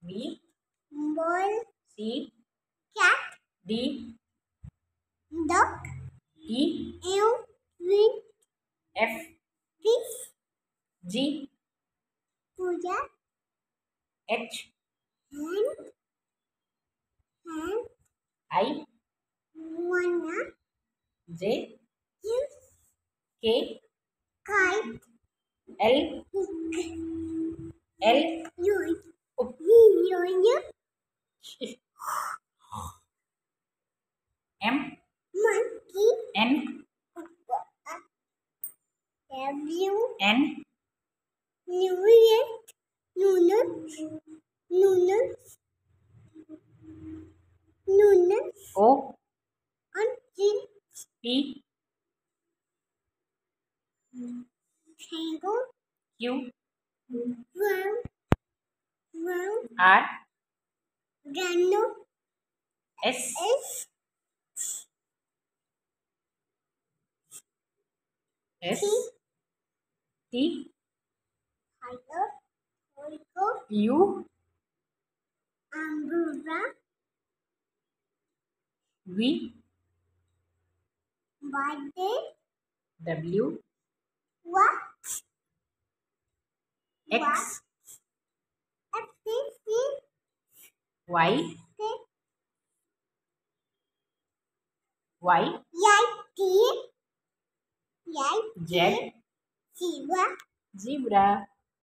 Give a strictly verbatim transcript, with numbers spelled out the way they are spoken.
B ball, C cat, D dog, E ew, win, F fish, G puja, H hand, hand, I wanna, J use, K kite, L hook, L you, O you, you, M monkey, N W, N New Year, noodles, noodles, noodles, O until P tango, Q round, round, R rhino, S S, S T, T tiger, tiger, U umbrella, V birthday, W what, X F C C, Y K, Y Y, T, Y, Z zebra, zebra